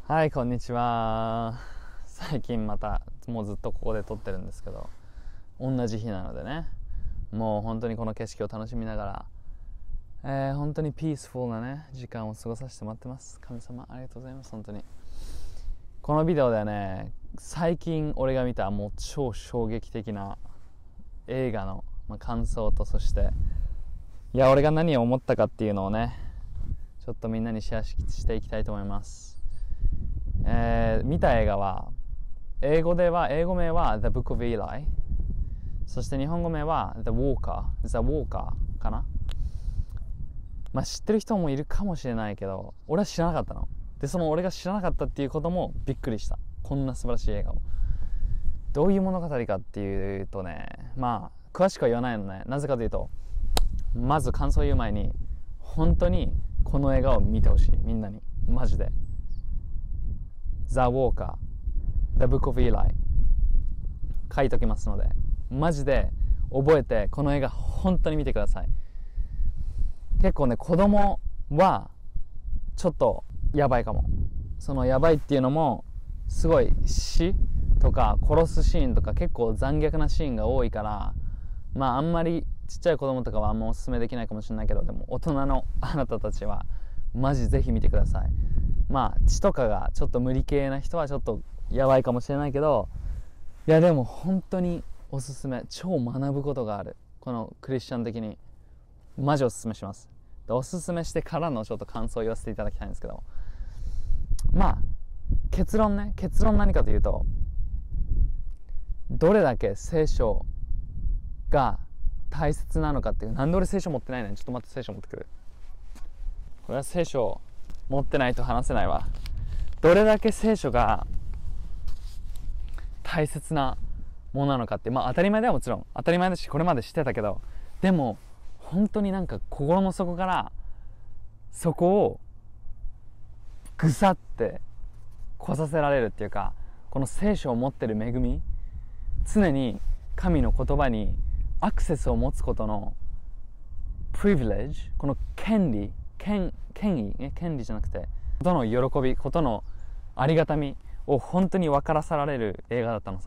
はい、こんにちは。最近またもうずっとここで撮ってるんですけど、同じ日なのでね、もう本当にこの景色を楽しみながら、本当にピースフルなね時間を過ごさせてもらってます。神様ありがとうございます。本当にこのビデオではね、最近俺が見たもう超衝撃的な映画の、感想と、そして俺が何を思ったかっていうのをね、ちょっとみんなにシェアしていきたいと思います。見た映画は英語名は The Book of Eli、 そして日本語名は The Walker かな。知ってる人もいるかもしれないけど、俺は知らなかったので、その俺が知らなかったっていうこともびっくりした。こんな素晴らしい映画を。どういう物語かっていうとね、詳しくは言わないのね。なぜかというと、まず感想を言う前に、本当にこの映画を見てほしい。みんなにマジで。The Walker The Book of Eli 書いときますので、マジで覚えてこの映画本当に見てください。結構ね、子供はちょっとやばいかも。そのやばいっていうのも、すごい死とか殺すシーンとか結構残虐なシーンが多いから、あんまりちっちゃい子供とかはあんまおすすめできないかもしれないけど、でも大人のあなたたちはマジぜひ見てください。血とかがちょっと無理系な人はちょっとやばいかもしれないけど、でも本当におすすめ。超学ぶことがある。このクリスチャン的にマジおすすめします。で、おすすめしてからのちょっと感想を言わせていただきたいんですけど、結論何かというと、どれだけ聖書が大切なのかっていう。なんで俺聖書持ってないのに、ちょっと待って、聖書持ってくる。これは聖書持ってないと話せないわ。どれだけ聖書が大切なものなのかって、当たり前ではもちろん当たり前だし、これまで知ってたけど、でも本当に心の底からそこをぐさってこさせられるっていうか、この聖書を持ってる恵み、常に神の言葉にアクセスを持つことのプリビレッジ、この権利じゃなくて、ことの喜び、ことのありがたみを本当に分からされる映画だったのさ。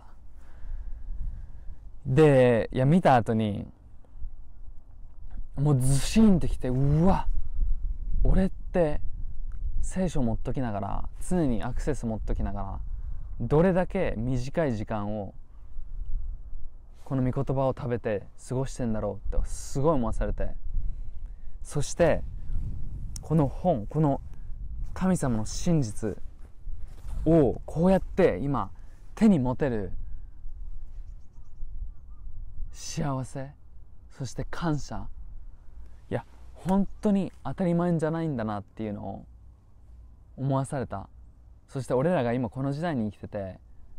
で、見た後にもうズシンってきて、うわ、俺って聖書持っときながら、常にアクセス持っときながら、どれだけ短い時間をこの御言葉を食べて過ごしてんだろうってすごい思わされて、そしてこの本、この神様の真実をこうやって今手に持てる幸せ、そして感謝、本当に当たり前じゃないんだなっていうのを思わされた。そして俺らが今この時代に生きてて、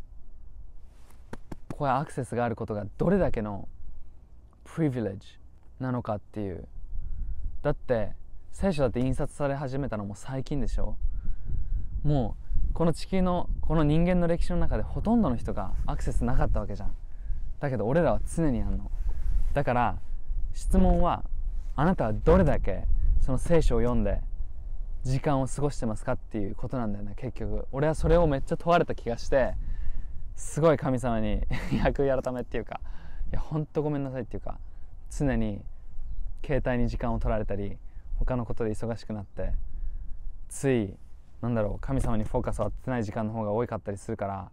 こういうアクセスがあることがどれだけのプリビレッジなのかっていう。だって聖書だって印刷され始めたのも最近でしょ。もうこの地球のこの人間の歴史の中でほとんどの人がアクセスなかったわけじゃん。だけど俺らは常にあんの。だから質問は、あなたはどれだけその聖書を読んで時間を過ごしてますかっていうことなんだよね。結局俺はそれをめっちゃ問われた気がして、すごい神様に役改めっていうか、本当ごめんなさいっていうか、常に携帯に時間を取られたり他のことで忙しくなって、つい神様にフォーカスを当ててない時間の方が多かったりするから、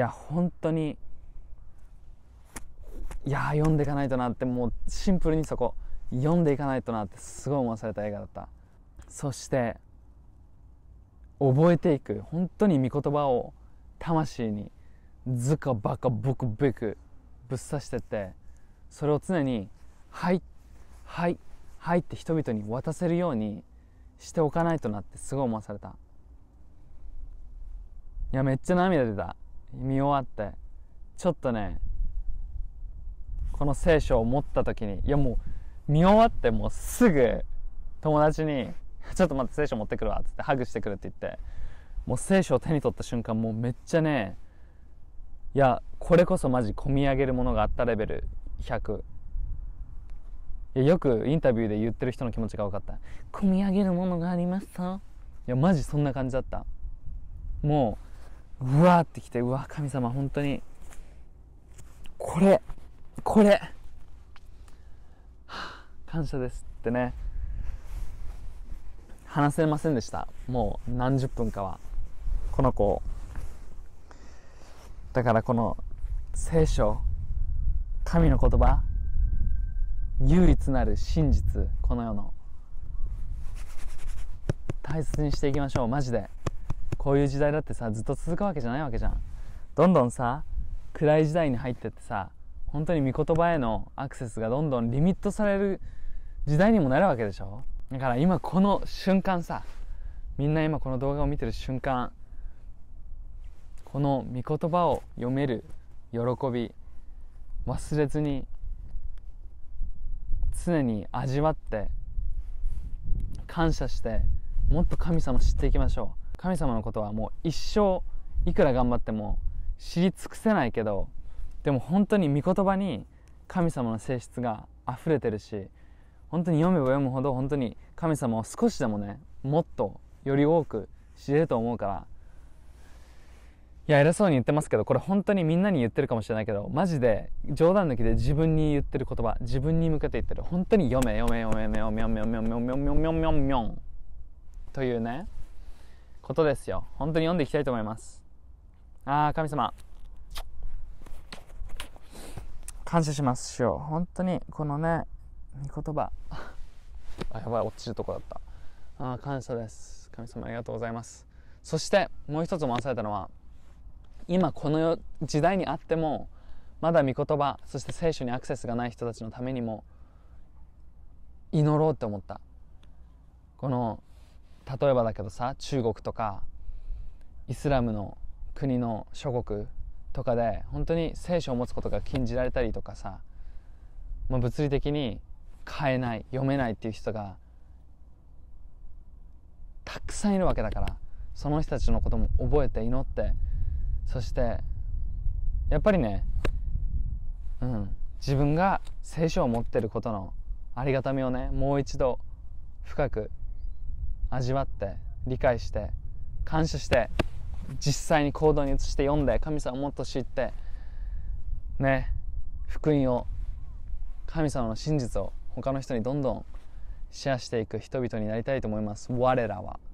本当に読んでいかないとなって、もうシンプルにそこ読んでいかないとなってすごい思わされた映画だった。そして覚えていく、本当に御言葉を魂にズカバカブクブクぶっ刺してって、それを常にはいって人々に渡せるようにしておかないとなってすごい思わされた。めっちゃ涙出た。見終わってちょっとね、この聖書を持った時に、もう見終わってもうすぐ友達にちょっと待って、聖書持ってくるわっつってハグしてくるって言って、もう聖書を手に取った瞬間、もうめっちゃね、これこそマジ込み上げるものがあったレベル100。よくインタビューで言ってる人の気持ちが分かった。込み上げるものがありました。マジそんな感じだった。 もううわーってきて、うわ神様本当にこれ、感謝ですってね、話せませんでした。もう何十分かはこの子だから、この聖書、神の言葉、唯一なる真実、この世の大切にしていきましょう。マジでこういう時代だってさ、ずっと続くわけじゃないわけじゃん。どんどんさ、暗い時代に入ってってさ、本当に御言葉へのアクセスがどんどんリミットされる時代にもなるわけでしょ。だから今この瞬間さ、みんな今この動画を見てる瞬間、この御言葉を読める喜び忘れずに常に味わって感謝して、もっと神様知っていきましょう。神様のことはもう一生いくら頑張っても知り尽くせないけど、でも本当に御言葉に神様の性質が溢れてるし、本当に読めば読むほど本当に神様を少しでもね、もっとより多く知れると思うから。いや偉そうに言ってますけど、これ本当にみんなに言ってるかもしれないけど、マジで冗談抜きで自分に言ってる言葉、自分に向けて言ってる。本当に読めというねことですよ。本当に読んでいきたいと思います。神様感謝しますよ。本当にこのね御言葉やばい、落ちるとこだった。感謝です。神様ありがとうございます。そしてもう一つも忘れたのは、今この時代にあってもまだ御言葉、そして聖書にアクセスがない人たちのためにも祈ろうって思った。この例えばだけどさ、中国とかイスラムの国の諸国とかで本当に聖書を持つことが禁じられたりとかさ、物理的に買えない、読めないっていう人がたくさんいるわけだから、その人たちのことも覚えて祈って、そしてやっぱりね、自分が聖書を持っていることのありがたみをね、もう一度深く味わって理解して感謝して、実際に行動に移して読んで、神様をもっと知ってね、福音を、神様の真実を他の人にどんどんシェアしていく人々になりたいと思います。我らは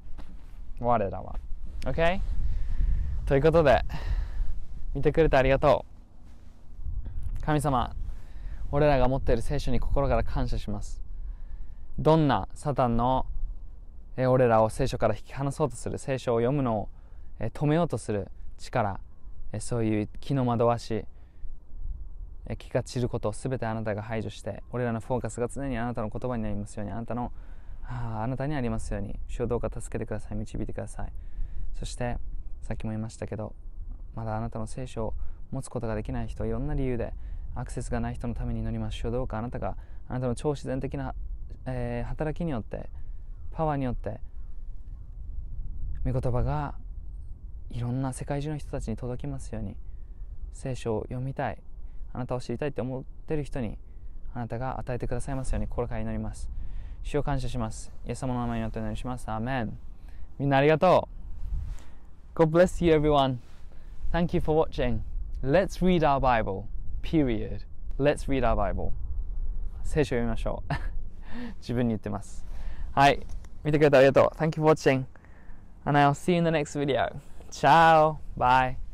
OK？ ということで、見てくれてありがとう。神様、俺らが持っている聖書に心から感謝します。どんなサタンの俺らを聖書から引き離そうとする、聖書を読むのを止めようとする力、そういう気の惑わし、気が散ることをすべてあなたが排除して、俺らのフォーカスが常にあなたの言葉になりますように、あなたにありますように、主をどうか助けてください、導いてください。そしてさっきも言いましたけど、まだあなたの聖書を持つことができない人、いろんな理由でアクセスがない人のために祈ります。主をどうかあなたの超自然的な、働きによって、パワーによって、御言葉がいろんな世界中の人たちに届きますように、聖書を読みたい、あなたを知りたいって思っている人にあなたが与えてくださいますように心から祈ります。主を感謝します。イエス様の名前によってお祈りします。アーメン。みんなありがとう。God bless you everyone. Thank you for watching. Let's read our Bible. Period. Let's read our Bible. 聖書を読みましょう。自分に言ってます。はい。見てくれてありがとう。Thank you for watching. And I'll see you in the next video. Ciao. Bye.